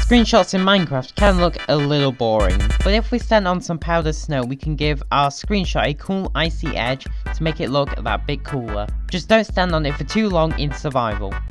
Screenshots in Minecraft can look a little boring, but if we stand on some powdered snow, we can give our screenshot a cool icy edge to make it look that bit cooler. Just don't stand on it for too long in survival.